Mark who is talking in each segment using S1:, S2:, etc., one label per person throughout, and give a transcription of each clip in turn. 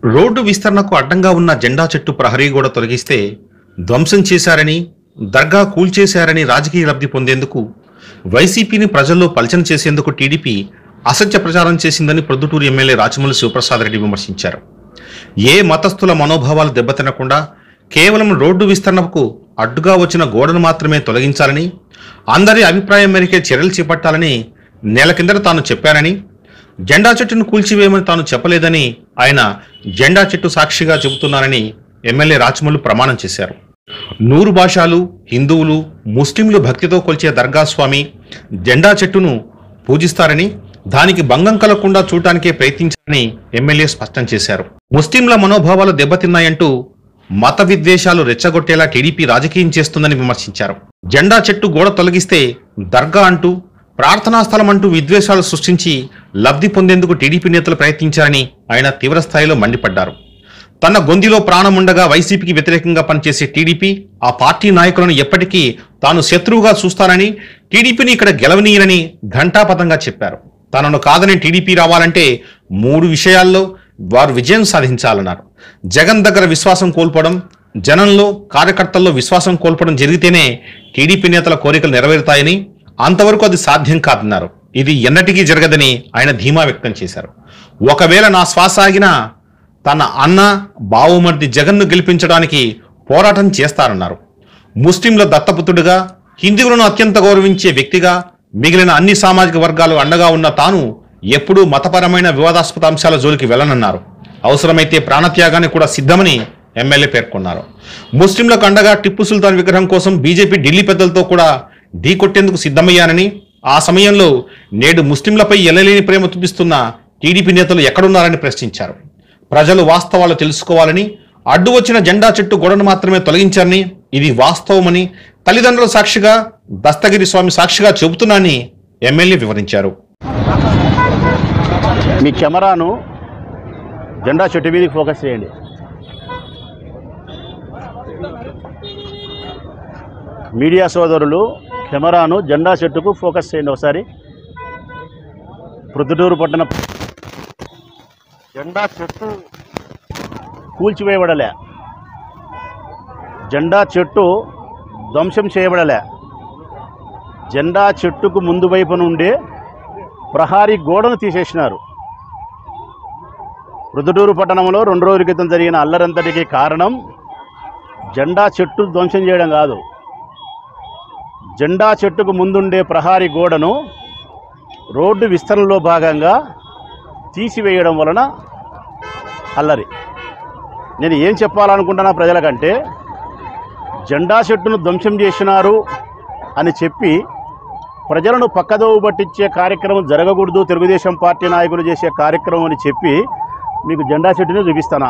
S1: Road విస్తరణకు అడ్డంగా ఉన్న జెండా చెట్టు ప్రహరీ గోడ తొలగిస్తే ధ్వంసం చేశారని, దర్గా కూల్చేశారని రాజకీయ లబ్ధి పొందేందుకు వైసీపీని ప్రజల్లో పలచన చేసేందుకు టీడీపీ అసత్య ప్రచారం చేసిందని ప్రొద్దుటూరు ఎమ్మెల్యే రాచమల్లు శివప్రసాద్ రెడ్డి విమర్శించారు. ఏ మతస్థుల మనోభావాలు దెబ్బతినకుండా కేవలం రోడ్డు విస్తరణకు అడ్డుగా వచ్చిన గోడను మాత్రమే తొలగించాలని, అందరి అభిప్రాయం మేరకే చర్యలు చేపట్టాలని నెల కిందట తాను చెప్పానని, జెండా చెట్టును కూల్చివేయమని తాను చెప్పలేదని ఆయన జెండా చెట్టు సాక్షిగా చెబుతున్నానని ఎమ్మెల్యే రాచమల్లు ప్రమాణం చేశారు. 100 భాషలు, హిందువులు, ముస్లింలు భక్తితో కొలిచే దర్గా స్వామి జెండా చెట్టును పూజిస్తారని, దానికి భంగం కలగకుండా చూడటానికే ప్రయత్నించారని ఎమ్మెల్యే స్పష్టం చేశారు. ముస్లింల మనోభావాలు దెబ్బతిన్నాయంటూ మత విద్వేషాలు రెచ్చగొట్టేలా టీడీపీ రాజకీయం చేస్తుందని విమర్శించారు. జెండా చెట్టు గోడ తొలగిస్తే దర్గా అంటూ, ప్రార్థనా స్థలం అంటూ విద్వేషాలు సృష్టించి లబ్ధి పొందేందుకు టీడీపీ నేతలు ప్రయత్నించారని ఆయన తీవ్రస్థాయిలో మండిపడ్డారు. తన గొంతులో ప్రాణముండగా వైసీపీకి వ్యతిరేకంగా పనిచేసే టీడీపీ, ఆ పార్టీ నాయకులను ఎప్పటికీ తాను శత్రువుగా చూస్తానని, టీడీపీని ఇక్కడ గెలవనీయనని ఘంటాపథంగా చెప్పారు. తనను కాదని టీడీపీ రావాలంటే 3 విషయాల్లో వారు విజయం సాధించాలన్నారు. జగన్ దగ్గర విశ్వాసం కోల్పోవడం, జనంలో కార్యకర్తల్లో విశ్వాసం కోల్పోవడం జరిగితేనే టీడీపీ నేతల కోరికలు నెరవేరుతాయని, అంతవరకు అది సాధ్యం కాదన్నారు. ఇది ఎన్నటికీ జరగదని ఆయన ధీమా వ్యక్తం చేశారు. ఒకవేళ నా శ్వాస ఆగినా తన అన్న బావుమర్ది జగన్ను గెలిపించడానికి పోరాటం చేస్తారన్నారు. ముస్లింల దత్తపుత్రుడిగా, హిందువులను అత్యంత గౌరవించే వ్యక్తిగా మిగిలిన అన్ని సామాజిక వర్గాలు అండగా ఉన్న తాను ఎప్పుడూ మతపరమైన వివాదాస్పద అంశాల జోలికి వెళ్ళనన్నారు. అవసరమైతే ప్రాణత్యాగానికి కూడా సిద్ధమని ఎమ్మెల్యే పేర్కొన్నారు. ముస్లింలకు అండగా టిప్పు సుల్తాన్ విగ్రహం కోసం బీజేపీ ఢిల్లీ పెద్దలతో కూడా ఢీకొట్టేందుకు సిద్ధమయ్యానని, ఆ సమయంలో నేడు ముస్లింలపై ఎల్లలేని ప్రేమ చూపిస్తున్న టీడీపీ నేతలు ఎక్కడున్నారని ప్రశ్నించారు. ప్రజలు వాస్తవాలు తెలుసుకోవాలని, అడ్డు వచ్చిన జెండా చెట్టు గోడను మాత్రమే తొలగించారని, ఇది వాస్తవమని తల్లిదండ్రుల సాక్షిగా, దస్తగిరి స్వామి సాక్షిగా చెబుతున్నానని ఎమ్మెల్యే వివరించారు.
S2: మీ కెమెరాను జెండా చెట్టు మీదకి ఫోకస్ చేయండి. మీడియా సోదరులు కెమెరాను జెండా చెట్టుకు ఫోకస్ చేయండి. ఒకసారి ప్రొద్దుటూరు పట్టణ జెండా చెట్టు కూల్చివేయబడలే, జెండా చెట్టు ధ్వంసం చేయబడలే. జెండా చెట్టుకు ముందు వైపు నుండి ప్రహారీ గోడను తీసేసినారు. ప్రొద్దుటూరు పట్టణంలో 2 రోజుల క్రితం జరిగిన అల్లరంతటికి కారణం జెండా చెట్టు ధ్వంసం చేయడం కాదు, జెండా చెట్టుకు ముందుండే ప్రహారీ గోడను రోడ్డు విస్తరణలో భాగంగా తీసివేయడం వలన అల్లరి. నేను ఏం చెప్పాలనుకుంటున్నా ప్రజలకంటే, జెండా చెట్టును ధ్వంసం చేసినారు అని చెప్పి ప్రజలను పక్కదోవ పట్టించే కార్యక్రమం జరగకూడదు, తెలుగుదేశం పార్టీ నాయకులు చేసే కార్యక్రమం అని చెప్పి మీకు జెండా చెట్టునే చూపిస్తానా,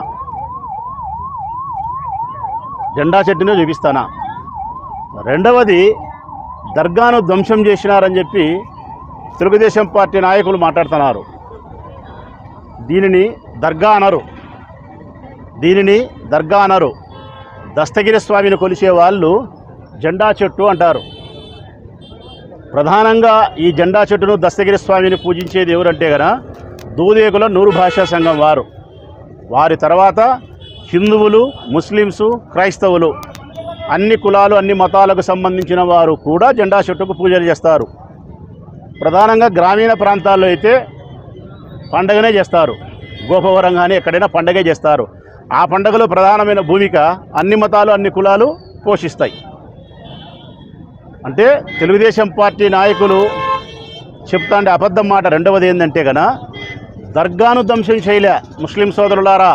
S2: జెండా చెట్టునే చూపిస్తానా. రెండవది, దర్గాను ధ్వంసం చేసినారని చెప్పి తెలుగుదేశం పార్టీ నాయకులు మాట్లాడుతున్నారు. దీనిని దర్గా అనరు, దీనిని దర్గా అనరు. దస్తగిరి స్వామిని కొలిచే వాళ్ళు జెండా చెట్టు అంటారు. ప్రధానంగా ఈ జెండా చెట్టును, దస్తగిరి స్వామిని పూజించేది ఎవరంటే గన దూదేకుల 100 భాషా సంఘం వారు. వారి తర్వాత హిందువులు, ముస్లిమ్సు, క్రైస్తవులు, అన్ని కులాలు, అన్ని మతాలకు సంబంధించిన వారు కూడా జెండా చెట్టుకు పూజలు చేస్తారు. ప్రధానంగా గ్రామీణ ప్రాంతాల్లో అయితే పండగనే చేస్తారు, గోపవరం కానీ ఎక్కడైనా పండగే చేస్తారు. ఆ పండగలో ప్రధానమైన భూమిక అన్ని మతాలు, అన్ని కులాలు పోషిస్తాయి. అంటే తెలుగుదేశం పార్టీ నాయకులు చెప్తా అంటే అబద్ధం మాట. రెండవది ఏంటంటే గన దర్గాను ధ్వంసం చేయలే. ముస్లిం సోదరులారా,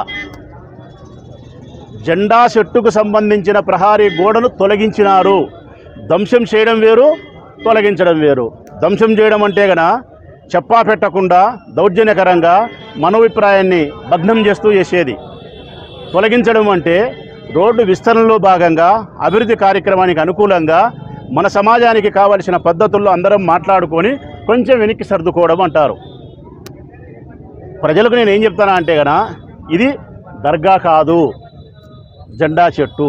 S2: జెండా చెట్టుకు సంబంధించిన ప్రహారీ గోడను తొలగించినారు. ధ్వంసం చేయడం వేరు, తొలగించడం వేరు. ధ్వంసం చేయడం అంటే గన చెప్పా పెట్టకుండా దౌర్జన్యకరంగా మనోభిప్రాయాన్ని భగ్నం చేస్తూ చేసేది. తొలగించడం అంటే రోడ్డు విస్తరణలో భాగంగా, అభివృద్ధి కార్యక్రమానికి అనుకూలంగా మన సమాజానికి కావలసిన పద్ధతుల్లో అందరం మాట్లాడుకొని కొంచెం వెనక్కి సర్దుకోవడం అంటారు. ప్రజలకు నేను ఏం చెప్తానా అంటే గన ఇది దర్గా కాదు, జెండా చెట్టు.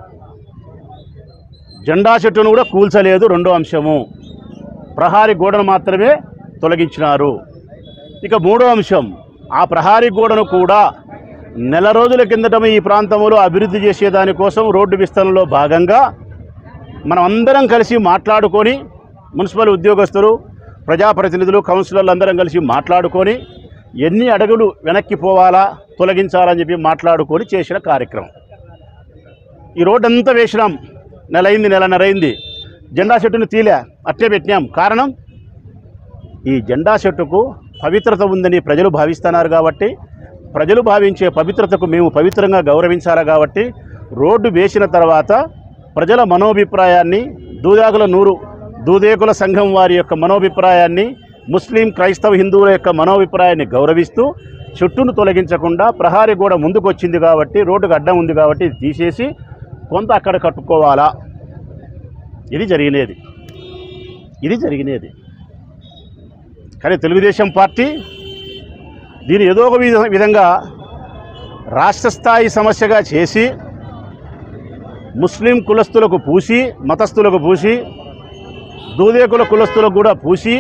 S2: జెండా చెట్టును కూడా కూల్చలేదు. రెండో అంశము, ప్రహారీ గోడను మాత్రమే తొలగించినారు. ఇక మూడో అంశం, ఆ ప్రహారీ గోడను కూడా నెల రోజుల కిందట ఈ ప్రాంతంలో అభివృద్ధి చేసేదానికోసం రోడ్డు విస్తరణలో భాగంగా మనం అందరం కలిసి మాట్లాడుకొని, మున్సిపల్ ఉద్యోగస్తులు, ప్రజాప్రతినిధులు, కౌన్సిలర్లు అందరం కలిసి మాట్లాడుకొని ఎన్ని అడుగులు వెనక్కి పోవాలా, తొలగించాలని చెప్పి మాట్లాడుకొని చేసిన కార్యక్రమం. ఈ రోడ్డు అంతా వేసినాం, నెలన్నర అయింది. జెండా చెట్టును తీలే, అట్టే పెట్టినాం. కారణం, ఈ జెండా చెట్టుకు పవిత్రత ఉందని ప్రజలు భావిస్తున్నారు కాబట్టి, ప్రజలు భావించే పవిత్రతకు మేము పవిత్రంగా గౌరవించాలి కాబట్టి, రోడ్డు వేసిన తర్వాత ప్రజల మనోభిప్రాయాన్ని, దూదేకుల సంఘం వారి యొక్క మనోభిప్రాయాన్ని, ముస్లిం, క్రైస్తవ, హిందువుల యొక్క మనోభిప్రాయాన్ని గౌరవిస్తూ చెట్టును తొలగించకుండా ప్రహారీ గోడ ముందుకు వచ్చింది కాబట్టి, రోడ్డుకు అడ్డం ఉంది కాబట్టి ఇది తీసేసి కొంత అక్కడ కట్టుకోవాలా. ఇది జరిగినది. కానీ తెలుగుదేశం పార్టీ దీన్ని ఏదో ఒక విధంగా రాష్ట్ర స్థాయి సమస్యగా చేసి ముస్లిం కులస్తులకు పూసి, మతస్థులకు పూసి, దూదేకుల కులస్తులకు కూడా పూసి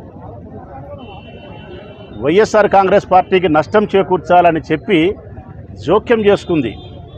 S2: వైఎస్ఆర్ కాంగ్రెస్ పార్టీకి నష్టం చేకూర్చాలని చెప్పి జోక్యం చేసుకుంది.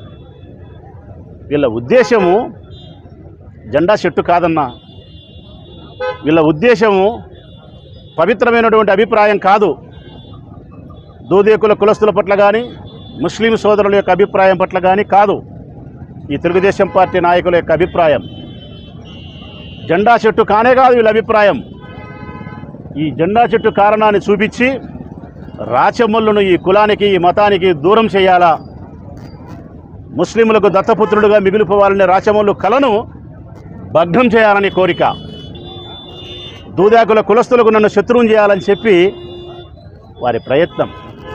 S2: వీళ్ళ ఉద్దేశము జెండా చెట్టు కాదన్నా, వీళ్ళ ఉద్దేశము పవిత్రమైనటువంటి అభిప్రాయం కాదు. దూదేకుల కులస్తుల పట్ల కానీ, ముస్లిం సోదరుల యొక్క అభిప్రాయం పట్ల కానీ కాదు. ఈ తెలుగుదేశం పార్టీ నాయకుల యొక్క అభిప్రాయం జెండా చెట్టు కానే కాదు. వీళ్ళ అభిప్రాయం ఈ జెండా చెట్టు కారణాన్ని చూపించి రాచమల్లును ఈ కులానికి, ఈ మతానికి దూరం చేయాలా, ముస్లింలకు దత్తపుత్రుడుగా మిగిలిపోవాలనే రాచమల్లు కలను భగ్నం చేయాలని కోరిక, దూదాకుల కులస్తులకు నన్ను శత్రువుని చేయాలని చెప్పి వారి ప్రయత్నం.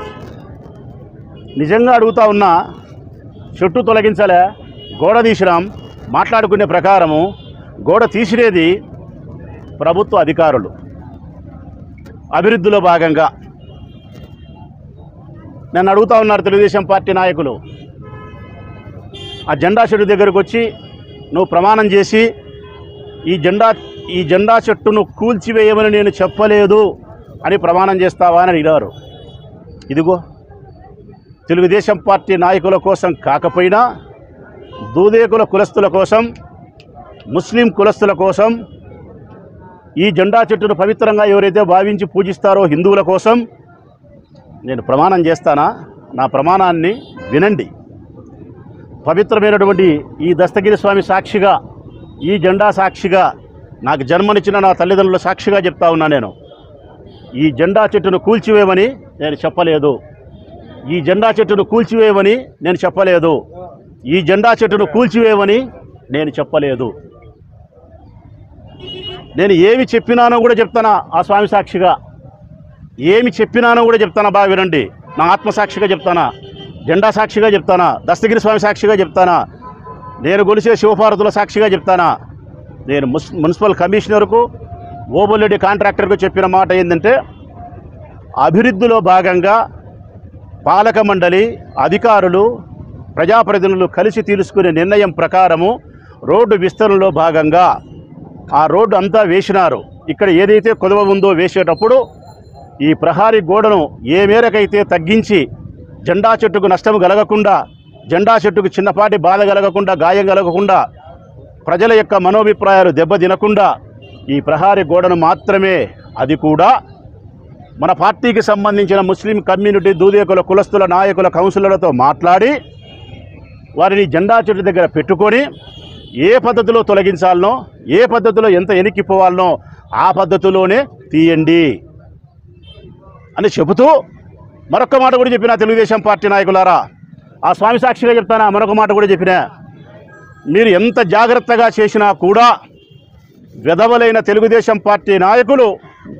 S2: నిజంగా అడుగుతా ఉన్నా, చెట్టు తొలగించలే, గోడ తీసినాం. మాట్లాడుకునే ప్రకారము గోడ తీసిరేది ప్రభుత్వ అధికారులు. అభివృద్ధిలో భాగంగా నన్ను అడుగుతా ఉన్నారు తెలుగుదేశం పార్టీ నాయకులు, ఆ జెండా చెట్టు దగ్గరకు వచ్చి నువ్వు ప్రమాణం చేసి ఈ జెండా చెట్టును కూల్చివేయమని నేను చెప్పలేదు అని ప్రమాణం చేస్తావా అని అడిగారు. ఇదిగో తెలుగుదేశం పార్టీ నాయకుల కోసం కాకపోయినా దూదేకుల కులస్తుల కోసం, ముస్లిం కులస్తుల కోసం, ఈ జెండా చెట్టును పవిత్రంగా ఎవరైతే భావించి పూజిస్తారో హిందువుల కోసం నేను ప్రమాణం చేస్తానా? నా ప్రమాణాన్ని వినండి. పవిత్రమైనటువంటి ఈ దస్తగిరి స్వామి సాక్షిగా, ఈ జెండా సాక్షిగా, నాకు జన్మనిచ్చిన నా తల్లిదండ్రుల సాక్షిగా చెప్తా ఉన్నా, నేను ఈ జెండా చెట్టును కూల్చివేయమని నేను చెప్పలేదు. ఈ జెండా చెట్టును కూల్చివేయమని నేను చెప్పలేదు. ఈ జెండా చెట్టును కూల్చివేయమని నేను చెప్పలేదు. నేను ఏమి చెప్పినానో కూడా చెప్తానా ఆ స్వామి సాక్షిగా, ఏమి చెప్పినానో కూడా చెప్తానా. బాగా వినండి. నా ఆత్మసాక్షిగా చెప్తానా, జెండా సాక్షిగా చెప్తానా, దస్తగిరి స్వామి సాక్షిగా చెప్తానా, నేను గొలిసే శివపార్వతుల సాక్షిగా చెప్తానా. నేను మున్సిపల్ కమిషనర్కు, ఓబులెడ్డి కాంట్రాక్టర్కు చెప్పిన మాట ఏంటంటే, అభివృద్ధిలో భాగంగా పాలక మండలి, అధికారులు, ప్రజాప్రతినిధులు కలిసి తీసుకునే నిర్ణయం ప్రకారము రోడ్డు విస్తరణలో భాగంగా ఆ రోడ్డు అంతా వేసినారు. ఇక్కడ ఏదైతే కొదవ ఉందో వేసేటప్పుడు ఈ ప్రహారీ గోడను ఏ మేరకైతే తగ్గించి జెండా చెట్టుకు నష్టం కలగకుండా, జెండా చెట్టుకు చిన్నపాటి బాధ కలగకుండా, గాయం కలగకుండా, ప్రజల యొక్క మనోభిప్రాయాలు దెబ్బతినకుండా ఈ ప్రహారీ గోడను మాత్రమే, అది కూడా మన పార్టీకి సంబంధించిన ముస్లిం కమ్యూనిటీ, దూదేకుల కులస్తుల నాయకుల, కౌన్సిలర్లతో మాట్లాడి వారిని జెండా చెట్టు దగ్గర పెట్టుకొని ఏ పద్ధతిలో తొలగించాలనో, ఏ పద్ధతిలో ఎంత ఎనిక్కిపోవాలనో ఆ పద్ధతిలోనే తీయండి అని చెబుతూ మరొక మాట కూడా చెప్పిన తెలుగుదేశం పార్టీ నాయకులారా, ఆ స్వామి సాక్షిగా చెప్తానా, మరొక మాట కూడా చెప్పిన, మీరు ఎంత జాగ్రత్తగా చేసినా కూడా వెధవలైన తెలుగుదేశం పార్టీ నాయకులు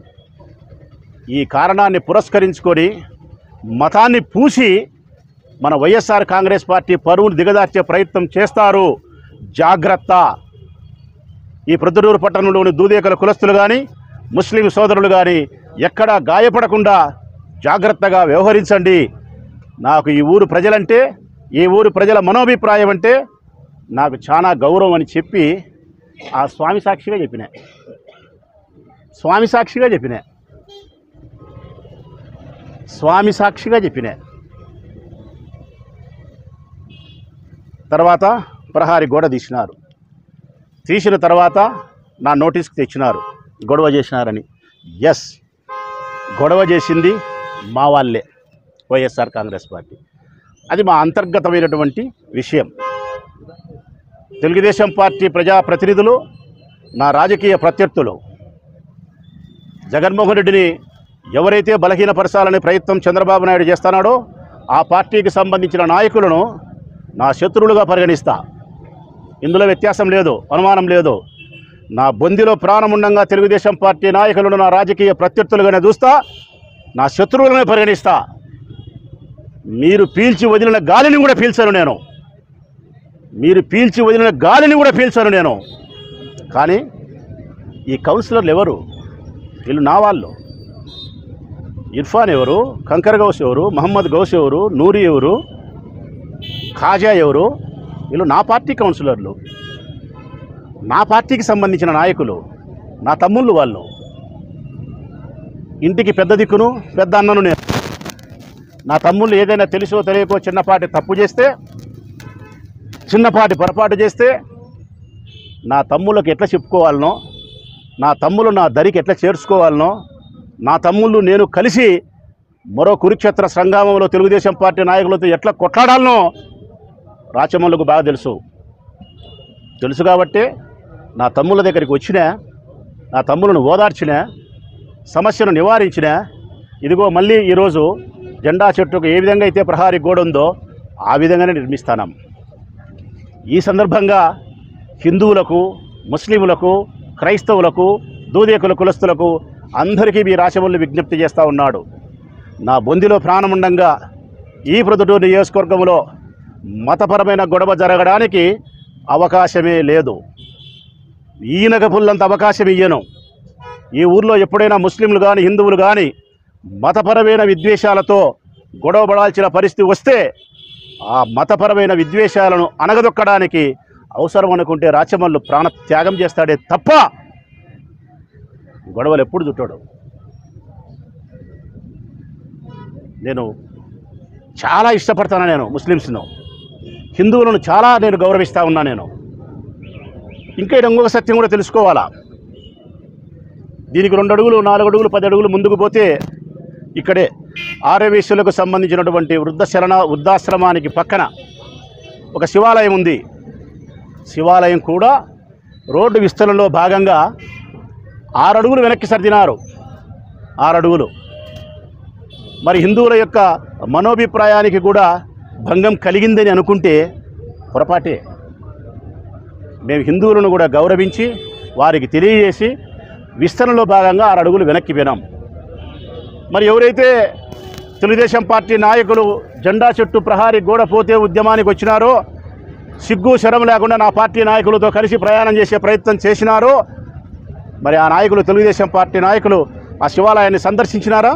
S2: ఈ కారణాన్ని పురస్కరించుకొని మతాన్ని పూసి మన వైఎస్ఆర్ కాంగ్రెస్ పార్టీ పరువును దిగదార్చే ప్రయత్నం చేస్తారు. జాగ్రత్త. ఈ ప్రొద్దుటూరు పట్టణంలోని దూదేకుల కులస్తులు కానీ, ముస్లిం సోదరులు కానీ ఎక్కడా గాయపడకుండా జాగ్రత్తగా వ్యవహరించండి. నాకు ఈ ఊరు ప్రజలంటే, ఈ ఊరు ప్రజల మనోభిప్రాయం అంటే నాకు చాలా గౌరవం అని చెప్పి ఆ స్వామి సాక్షిగా చెప్పిన, స్వామి సాక్షిగా చెప్పిన, స్వామి సాక్షిగా చెప్పిన. తర్వాత ప్రహారీ గోడ తీసినారు. తీసిన తర్వాత నా నోటీస్కి తెచ్చినారు గొడవ చేసినారని. ఎస్, గొడవ చేసింది మా వాళ్ళే, వైఎస్ఆర్ కాంగ్రెస్ పార్టీ. అది మా అంతర్గతమైనటువంటి విషయం. తెలుగుదేశం పార్టీ ప్రజాప్రతినిధులు, నా రాజకీయ ప్రత్యర్థులు జగన్మోహన్ రెడ్డిని ఎవరైతే బలహీనపరచాలనే ప్రయత్నం చంద్రబాబు నాయుడు చేస్తున్నాడో ఆ పార్టీకి సంబంధించిన నాయకులను నా శత్రువులుగా పరిగణిస్తా. ఇందులో వ్యత్యాసం లేదు, అనుమానం లేదు. నా బొందిలో ప్రాణముండంగా తెలుగుదేశం పార్టీ నాయకులను నా రాజకీయ ప్రత్యర్థులుగానే చూస్తా, నా శత్రువులనే పరిగణిస్తా. మీరు పీల్చి వదిలిన గాలిని కూడా పీల్చాను నేను, మీరు పీల్చి వదిలిన గాలిని కూడా పీల్చాను నేను. కానీ ఈ కౌన్సిలర్లు ఎవరు? వీళ్ళు నా వాళ్ళు. ఇర్ఫాన్ ఎవరు, కంకర్ గౌస్ ఎవరు, మహమ్మద్ గౌస్ ఎవరు, నూరి ఎవరు, ఖాజా ఎవరు? వీళ్ళు నా పార్టీ కౌన్సిలర్లు, నా పార్టీకి సంబంధించిన నాయకులు, నా తమ్ముళ్ళు. వాళ్ళు ఇంటికి పెద్ద దిక్కును, పెద్ద అన్నను నేను. నా తమ్ముళ్ళు ఏదైనా తెలుసో తెలియకో చిన్నపాటి తప్పు చేస్తే, చిన్నపాటి పొరపాటు చేస్తే నా తమ్ముళ్ళకి ఎట్లా చెప్పుకోవాలనో, నా తమ్ముళ్ళు నా దరికి ఎట్లా చేర్చుకోవాలనో, నా తమ్ముళ్ళు నేను కలిసి మరో కురుక్షేత్ర సంగ్రామంలో తెలుగుదేశం పార్టీ నాయకులతో ఎట్లా కొట్లాడాలనో రాచమల్లుకు బాగా తెలుసు. కాబట్టి నా తమ్ముళ్ళ దగ్గరికి వచ్చినా, నా తమ్ములను ఓదార్చినా, సమస్యను నివారించినా, ఇదిగో మళ్ళీ ఈరోజు జెండా చెట్టుకు ఏ విధంగా అయితే ప్రహారీ గోడ ఉందో ఆ విధంగానే నిర్మిస్తాం. ఈ సందర్భంగా హిందువులకు, ముస్లింలకు, క్రైస్తవులకు, దూదేకుల కులస్తులకు అందరికీ మీ రాచమల్లు విజ్ఞప్తి చేస్తూ ఉన్నాడు. నా బొందిలో ప్రాణముండంగా ఈ ప్రొద్దుటూరు నియోజకవర్గంలో మతపరమైన గొడవ జరగడానికి అవకాశమే లేదు. ఈయనక పుల్లంత అవకాశం ఇయ్యను. ఈ ఊర్లో ఎప్పుడైనా ముస్లింలు కానీ, హిందువులు కానీ మతపరమైన విద్వేషాలతో గొడవ పడాల్సిన పరిస్థితి వస్తే ఆ మతపరమైన విద్వేషాలను అణగదొక్కడానికి అవసరం అనుకుంటే రాచమల్లు ప్రాణత్యాగం చేస్తాడే తప్ప గొడవలు ఎప్పుడు చుట్టాడు. నేను చాలా ఇష్టపడతాను, నేను ముస్లిమ్స్ను, హిందువులను చాలా నేను గౌరవిస్తూ ఉన్నా. నేను ఇంకా ఇంకొక సత్యం కూడా తెలుసుకోవాలా. దీనికి 2 అడుగులు, 4 అడుగులు, 10 అడుగులు ముందుకు పోతే ఇక్కడే ఆర్యవేశ్యులకు సంబంధించినటువంటి వృద్ధాశ్రమానికి పక్కన ఒక శివాలయం ఉంది. శివాలయం కూడా రోడ్డు విస్తరణలో భాగంగా 6 అడుగులు వెనక్కి సర్దినారు. 6 అడుగులు. మరి హిందువుల యొక్క మనోభిప్రాయానికి కూడా భంగం కలిగిందని అనుకుంటే పొరపాటే. మేము హిందువులను కూడా గౌరవించి వారికి తెలియజేసి విస్తరణలో భాగంగా 6 అడుగులు వెనక్కి పోయినాం. మరి ఎవరైతే తెలుగుదేశం పార్టీ నాయకులు జెండా చెట్టు ప్రహారీ గోడ పోతే ఉద్యమానికి వచ్చినారో, సిగ్గు శరం లేకుండా నా పార్టీ నాయకులతో కలిసి ప్రయాణం చేసే ప్రయత్నం చేసినారో, మరి ఆ నాయకులు, తెలుగుదేశం పార్టీ నాయకులు ఆ శివాలయాన్ని సందర్శించినారా?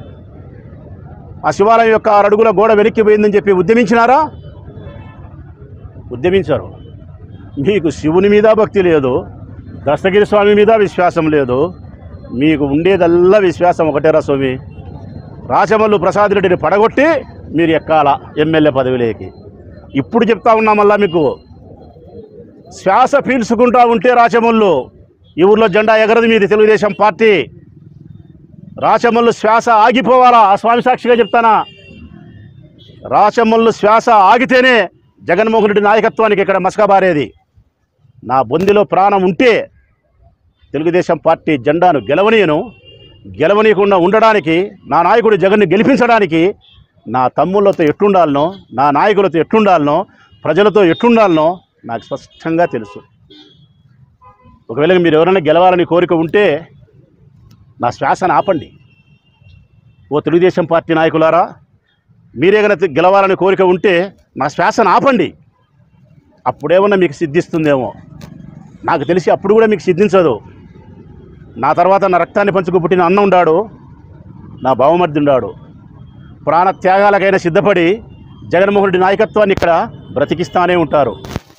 S2: ఆ శివాలయం యొక్క 6 అడుగుల గోడ వెనక్కి పోయిందని చెప్పి ఉద్యమించినారా? ఉద్యమించారు. మీకు శివుని మీద భక్తి లేదు, దస్తగిరి స్వామి మీద విశ్వాసం లేదు, మీకు ఉండేదల్లా విశ్వాసం ఒకటేరా స్వామి. రాచమల్లు ప్రసాద్ రెడ్డిని పడగొట్టి మీరు ఎక్కాల ఎమ్మెల్యే పదవిలోకి. ఇప్పుడు చెప్తా ఉన్నా మళ్ళా మీకు, శ్వాస పీల్చుకుంటా ఉంటే రాచమల్లు ఈ ఊర్లో జెండా ఎగరదు మీది తెలుగుదేశం పార్టీ. రాచమల్లు శ్వాస ఆగిపోవాలా, ఆ స్వామి సాక్షిగా చెప్తానా. రాచమల్లు శ్వాస ఆగితేనే జగన్మోహన్ రెడ్డి నాయకత్వానికి ఇక్కడ మసకబారేది. నా బొందిలో ప్రాణం ఉంటే తెలుగుదేశం పార్టీ జెండాను గెలవనీయకుండా ఉండడానికి, నా నాయకుడు జగన్ని గెలిపించడానికి నా తమ్ముళ్ళతో ఎట్లుండాలనో, నా నాయకులతో ఎట్లుండాలనో, ప్రజలతో ఎట్లుండాలనో నాకు స్పష్టంగా తెలుసు. ఒకవేళ మీరు ఎవరైనా గెలవాలని కోరిక ఉంటే నా శ్వాసను ఆపండి. ఓ తెలుగుదేశం పార్టీ నాయకులారా, మీరే కనుక గెలవాలని కోరిక ఉంటే నా శ్వాసను ఆపండి. అప్పుడేమన్నా మీకు సిద్ధిస్తుందేమో. నాకు తెలిసి అప్పుడు కూడా మీకు సిద్ధించదు. నా తర్వాత నా రక్తాన్ని పంచుకు పుట్టిన అన్న ఉన్నాడు, నా బావమర్ది ఉన్నాడు. ప్రాణత్యాగాలకైనా సిద్ధపడి జగన్మోహన్ రెడ్డి నాయకత్వాన్ని ఇక్కడ బ్రతికిస్తానే ఉంటారు.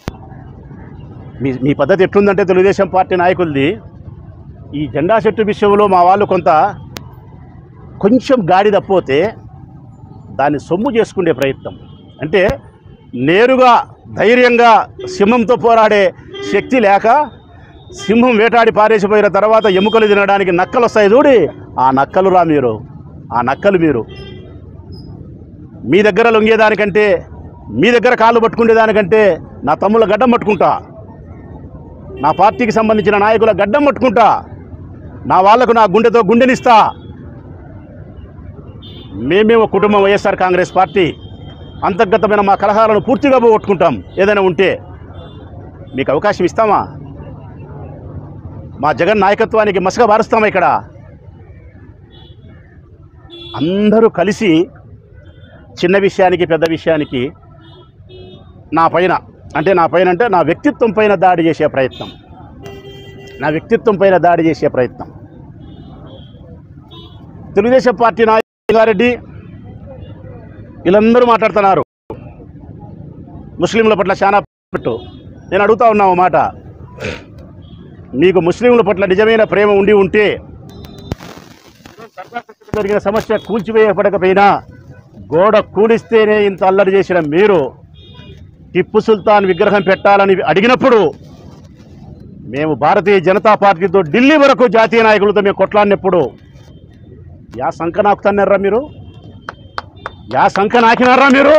S2: మీ పద్ధతి ఎట్లుందంటే తెలుగుదేశం పార్టీ నాయకులది, ఈ జెండా చెట్టు విషయంలో మా వాళ్ళు కొంచెం గాడి తప్పితే దాన్ని సొమ్ము చేసుకునే ప్రయత్నం. అంటే నేరుగా ధైర్యంగా సింహంతో పోరాడే శక్తి లేక సింహం వేటాడి పారేసిపోయిన తర్వాత ఎముకలు తినడానికి నక్కలు వస్తాయి చూడి, ఆ నక్కలురా మీరు, ఆ నక్కలు మీరు. మీ దగ్గర లొంగేదానికంటే, మీ దగ్గర కాళ్ళు పట్టుకునేదానికంటే నా తమ్ముళ్ళ గడ్డం పట్టుకుంటా, నా పార్టీకి సంబంధించిన నాయకుల గడ్డం పట్టుకుంటా, నా వాళ్లకు నా గుండెతో గుండెనిస్తా. మేమేమో కుటుంబం వైఎస్ఆర్ కాంగ్రెస్ పార్టీ అంతర్గతమైన మా కలహాలను పూర్తిగా పోగొట్టుకుంటాం. ఏదైనా ఉంటే మీకు అవకాశం ఇస్తామా? మా జగన్ నాయకత్వానికి మసక బారుస్తామా? ఇక్కడ అందరూ కలిసి చిన్న విషయానికి పెద్ద విషయానికి నా పైన అంటే నా వ్యక్తిత్వం పైన దాడి చేసే ప్రయత్నం, నా వ్యక్తిత్వం పైన దాడి చేసే ప్రయత్నం. తెలుగుదేశం పార్టీ నాయకులు గారెడ్డి వీళ్ళందరూ మాట్లాడుతున్నారు ముస్లింల పట్ల చాలా పెట్టు. నేను అడుగుతా ఉన్నావు మాట, మీకు ముస్లింల పట్ల నిజమైన ప్రేమ ఉండి ఉంటే జరిగిన సమస్య కూల్చివేయబడకపోయినా గోడ కూలిస్తేనే ఇంత అల్లరి చేసిన మీరు టిప్పు సుల్తాన్ విగ్రహం పెట్టాలని అడిగినప్పుడు మేము భారతీయ జనతా పార్టీతో ఢిల్లీ వరకు జాతీయ నాయకులతో మేము కొట్లాడినప్పుడు యా సంఖ నాకుతున్నారా మీరు? యా సంఖ నాకినారా మీరు?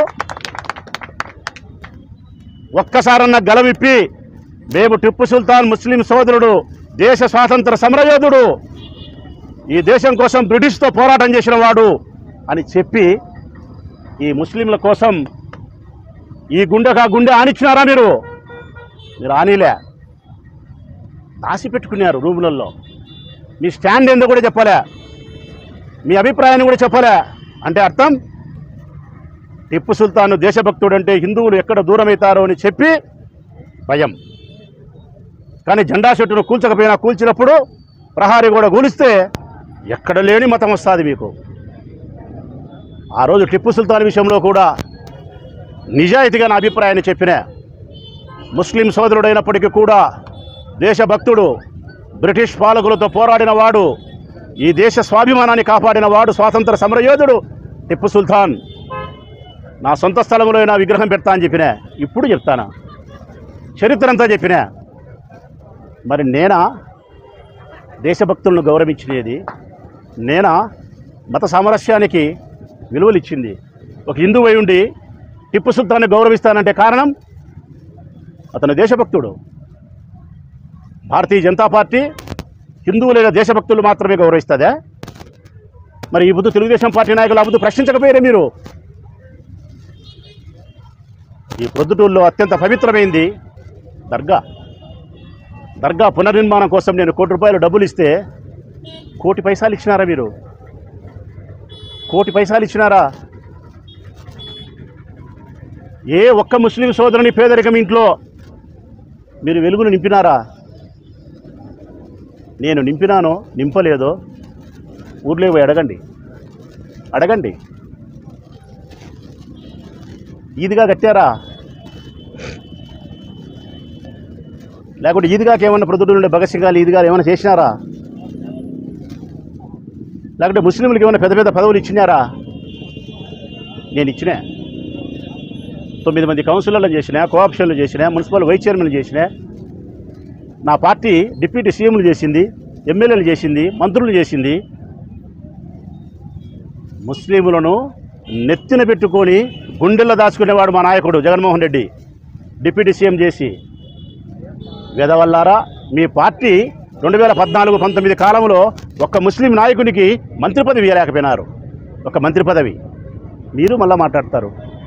S2: ఒక్కసారన్న గలవిప్పి మేము టిప్పు సుల్తాన్ ముస్లిం సోదరుడు, దేశ స్వాతంత్ర సమరయోధుడు, ఈ దేశం కోసం బ్రిటిష్తో పోరాటం చేసిన వాడు అని చెప్పి ఈ ముస్లింల కోసం ఈ గుండెగా గుండె ఆనిచ్చినారా మీరు? మీరు ఆనిలే, దాచిపెట్టుకున్నారు రూములలో. మీ స్టాండ్ ఏందో కూడా చెప్పలే, మీ అభిప్రాయాన్ని కూడా చెప్పలే. అంటే అర్థం టిప్పు సుల్తాన్ దేశభక్తుడు అంటే హిందువులు ఎక్కడ దూరమవుతారో అని చెప్పి భయం. కానీ జెండా చెట్టును కూల్చకపోయినా కూల్చినప్పుడు ప్రహారీ కూడా కూలిస్తే ఎక్కడ లేని మతం వస్తుంది మీకు. ఆ రోజు టిప్పు సుల్తాన్ విషయంలో కూడా నిజాయితీగా నా అభిప్రాయాన్ని చెప్పిన. ముస్లిం సోదరుడైనప్పటికీ కూడా దేశభక్తుడు, బ్రిటిష్ పాలకులతో పోరాడిన వాడు, ఈ దేశ స్వాభిమానాన్ని కాపాడిన వాడు, స్వాతంత్ర సమరయోధుడు టిప్పు సుల్తాన్. నా సొంత స్థలంలో నా విగ్రహం పెడతా అని చెప్పినా, ఇప్పుడు చెప్తానా, చరిత్ర అంతా చెప్పినా. మరి నేనా దేశభక్తులను గౌరవించినది? నేనా మత సామరస్యానికి విలువలు ఇచ్చింది? ఒక హిందువు అయి ఉండి టిప్పు సుల్తాన్ని గౌరవిస్తానంటే కారణం అతను దేశభక్తుడు. భారతీయ జనతా పార్టీ హిందువులైన దేశభక్తులు మాత్రమే గౌరవిస్తుందా? మరి ఈ బుద్ధు తెలుగుదేశం పార్టీ నాయకులు ఆ బుద్ధు ప్రశ్నించకపోయారే మీరు? ఈ ప్రొద్దుటూరులో అత్యంత పవిత్రమైంది దర్గా పునర్నిర్మాణం కోసం నేను ₹1 డబ్బులు ఇస్తే 1 కోటి పైసలు ఇచ్చినారా మీరు? 1 కోటి పైసలు ఇచ్చినారా? ఏ ఒక్క ముస్లిం సోదరుని పేదరికం ఇంట్లో మీరు వెలుగును నింపినారా? నేను నింపినానో నింపలేదో ఊర్లో పోయి అడగండి. ఈదిగా కట్టారా? లేకుంటే ఈదిగాకి ఏమన్నా ప్రొద్దుటూరు ఉండే భగత్ సింగ్ గారు ఈదిగా ఏమైనా చేసినారా? లేకుంటే ముస్లింలకు ఏమైనా పెద్ద పెద్ద పదవులు ఇచ్చినారా? నేను ఇచ్చినా. 9 మంది కౌన్సిలర్లు చేసిన, కోఆప్షన్లు చేసిన, మున్సిపల్ వైస్ చైర్మన్లు చేసిన, నా పార్టీ డిప్యూటీ సీఎంలు చేసింది, ఎమ్మెల్యేలు చేసింది, మంత్రులు చేసింది. ముస్లింలను నెత్తిన పెట్టుకొని గుండెల్లో దాచుకునేవాడు మా నాయకుడు జగన్మోహన్ రెడ్డి, డిప్యూటీ సీఎం చేసి. వేదవల్లారా, మీ పార్టీ 2014-19 కాలంలో ఒక్క ముస్లిం నాయకునికి మంత్రి పదవి ఇవ్వలేకపోయినారు. ఒక మంత్రి పదవి. మీరు మళ్ళా మాట్లాడతారు.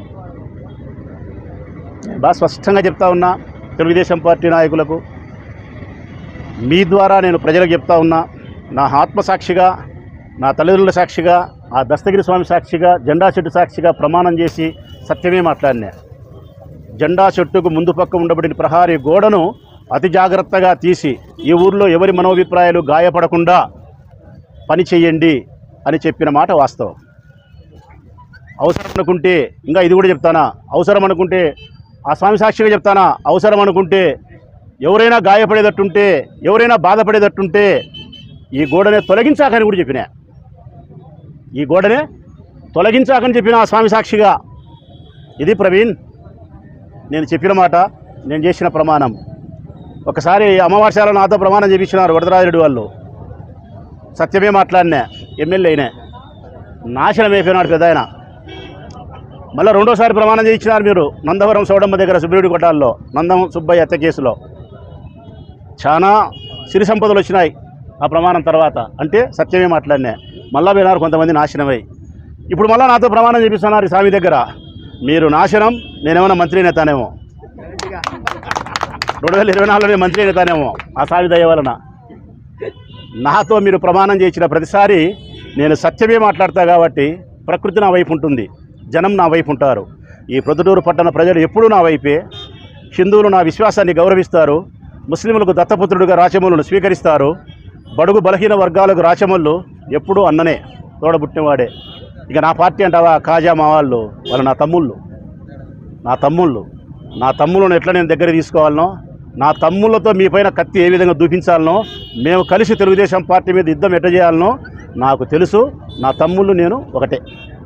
S2: బాగా స్పష్టంగా చెప్తా ఉన్నా తెలుగుదేశం పార్టీ నాయకులకు, మీ ద్వారా నేను ప్రజలకు చెప్తా ఉన్నా, నా ఆత్మసాక్షిగా, నా తల్లిదండ్రుల సాక్షిగా, ఆ దస్తగిరి స్వామి సాక్షిగా, జెండా చెట్టు సాక్షిగా ప్రమాణం చేసి సత్యమే మాట్లాడినా. జెండా చెట్టుకు ముందు పక్క ఉండబడిన ప్రహారీ గోడను అతి జాగ్రత్తగా తీసి ఈ ఊర్లో ఎవరి మనోభిప్రాయాలు గాయపడకుండా పని చేయండి అని చెప్పిన మాట వాస్తవం. అవసరం అనుకుంటే ఇంకా ఇది కూడా చెప్తానా, అవసరం అనుకుంటే ఆ స్వామి సాక్షిగా చెప్తానా, అవసరం అనుకుంటే ఎవరైనా గాయపడేటట్టుంటే, ఎవరైనా బాధపడేటట్టుంటే ఈ గోడనే తొలగించాకని కూడా చెప్పినా. ఈ గోడనే తొలగించాకని చెప్పిన ఆ స్వామి సాక్షిగా. ఇది ప్రవీణ్, నేను చెప్పిన మాట, నేను చేసిన ప్రమాణం. ఒకసారి అమావాస్యలో నాతో ప్రమాణం చేయించినారు వరదరాజరెడ్డి వాళ్ళు. సత్యమే మాట్లాడినా, ఎమ్మెల్యే అయినా, నాశనం అయిపోయినాడు పెద్ద ఆయన. మళ్ళీ రెండోసారి ప్రమాణం చేయించినారు మీరు నందవరం సౌడమ్మ దగ్గర సుబ్రహ్మణ్య కొట్టాల్లో నందం సుబ్బయ్య హత్య కేసులో. చాలా సిరి సంపదలు వచ్చినాయి ఆ ప్రమాణం తర్వాత. అంటే సత్యమే మాట్లాడినా. మళ్ళా పోయినారు కొంతమంది నాశనమై. ఇప్పుడు మళ్ళీ నాతో ప్రమాణం చేపిస్తున్నారు ఈ స్వామి దగ్గర. మీరు నాశనం, నేనేమన్నా మంత్రి నేతానేమో, 2024లో మంత్రి నేతానేమో ఆ స్వామి దయ వలన. నాతో మీరు ప్రమాణం చేసిన ప్రతిసారి నేను సత్యమే మాట్లాడతా కాబట్టి ప్రకృతి నా వైపు ఉంటుంది, జనం నా వైపు ఉంటారు. ఈ ప్రొద్దుటూరు పట్టణ ప్రజలు ఎప్పుడూ నా వైపే. హిందువులు నా విశ్వాసాన్ని గౌరవిస్తారు. ముస్లింలకు దత్తపుత్రుడిగా రాచమల్లును స్వీకరిస్తారు. బడుగు బలహీన వర్గాలకు రాచమల్లు ఎప్పుడూ అన్ననే, తోడబుట్టినవాడే. ఇక నా పార్టీ అంటావా, కాజా మా వాళ్ళు నా తమ్ముళ్ళను ఎట్లా నేను దగ్గర తీసుకోవాలనో, నా తమ్ముళ్ళతో మీ పైన కత్తి ఏ విధంగా దూపించాలనో, మేము కలిసి తెలుగుదేశం పార్టీ మీద యుద్ధం ఎట్ట చేయాలనో నాకు తెలుసు. నా తమ్ముళ్ళు నేను ఒకటే.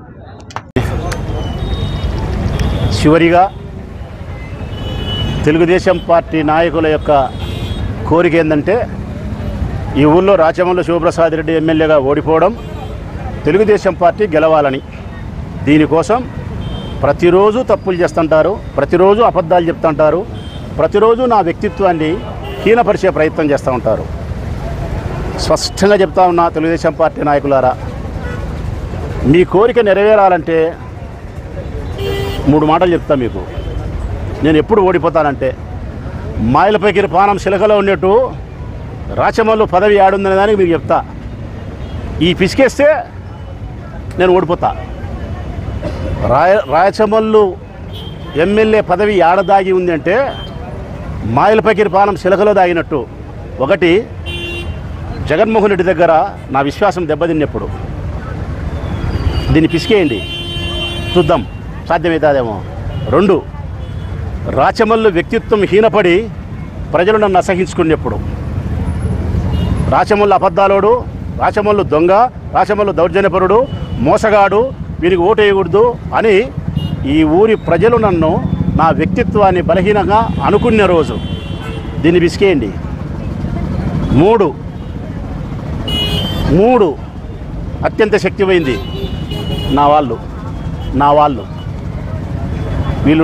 S2: చివరిగా తెలుగుదేశం పార్టీ నాయకుల యొక్క కోరిక ఏంటంటే, ఈ ఊళ్ళో రాచమల్లు శివప్రసాద్ రెడ్డి ఎమ్మెల్యేగా ఓడిపోవడం, తెలుగుదేశం పార్టీ గెలవాలని. దీనికోసం ప్రతిరోజు తప్పులు చేస్తుంటారు, ప్రతిరోజు అబద్ధాలు చెప్తుంటారు, ప్రతిరోజు నా వ్యక్తిత్వాన్ని హీనపరిచే ప్రయత్నం చేస్తూ ఉంటారు. స్పష్టంగా చెప్తా ఉన్నా తెలుగుదేశం పార్టీ నాయకులారా, మీ కోరిక నెరవేరాలంటే 3 మాటలు చెప్తా మీకు. నేను ఎప్పుడు ఓడిపోతానంటే, మాయలపైకి పానం శిలకలో ఉన్నట్టు రాచమల్లు పదవి ఆడుందనే దానికి మీకు చెప్తా. ఈ పిసికేస్తే నేను ఓడిపోతా. రాచమల్లు ఎమ్మెల్యే పదవి ఆడదాగి ఉంది అంటే మాయలపైకి పానం శిలకలో దాగినట్టు. ఒకటి, జగన్మోహన్ రెడ్డి దగ్గర నా విశ్వాసం దెబ్బతిన్నప్పుడు దీన్ని పిసికేయండి, చూద్దాం సాధ్యమవుతుందేమో. 2, రాచమల్లు వ్యక్తిత్వం హీనపడి ప్రజలు నన్ను అసహించుకున్నప్పుడు. రాచమల్లు అబద్ధాలోడు, రాచమల్లు దొంగ, రాచమల్లు దౌర్జన్యపరుడు, మోసగాడు, వీరికి ఓటు వేయకూడదు అని ఈ ఊరి ప్రజలు నన్ను, నా వ్యక్తిత్వాన్ని బలహీనంగా అనుకున్న రోజు దీన్ని పిసికేయండి. 3 అత్యంత శక్తిపోయింది నా వాళ్ళు వీళ్ళు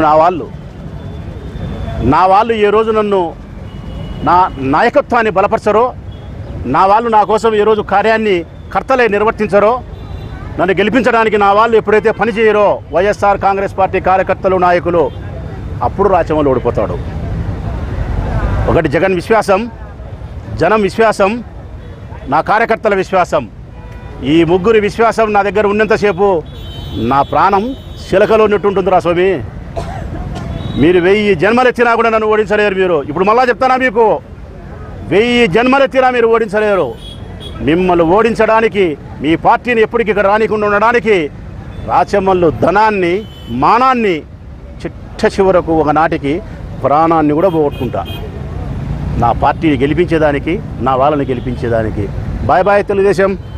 S2: నా వాళ్ళు ఏ రోజు నన్ను, నా నాయకత్వాన్ని బలపరచరో, నా వాళ్ళు నా కోసం ఏ రోజు కార్యాన్ని కర్తలే నిర్వర్తించరో, నన్ను గెలిపించడానికి నా వాళ్ళు ఎప్పుడైతే పని చేయరో, వైఎస్ఆర్ కాంగ్రెస్ పార్టీ కార్యకర్తలు, నాయకులు, అప్పుడు రాచమల్లు ఓడిపోతాడు. ఒకటి జగన్ విశ్వాసం, జనం విశ్వాసం, నా కార్యకర్తల విశ్వాసం. ఈ ముగ్గురి విశ్వాసం నా దగ్గర ఉన్నంతసేపు నా ప్రాణం శిలకలో ఉన్నట్టుంటుందిరా స్వామి. మీరు 1000 జన్మలెత్తినా కూడా నన్ను ఓడించలేరు మీరు. ఇప్పుడు మళ్ళా చెప్తానా మీకు, 1000 జన్మలెత్తినా మీరు ఓడించలేరు. మిమ్మల్ని ఓడించడానికి, మీ పార్టీని ఎప్పటికి ఇక్కడ రానికుండా ఉండడానికి రాచమల్లు ధనాన్ని, మానాన్ని, చిట్ట చివరకు ఒకనాటికి ప్రాణాన్ని కూడా పోగొట్టుకుంటా నా పార్టీని గెలిపించేదానికి, నా వాళ్ళని గెలిపించేదానికి. Bye bye Telugu Desam.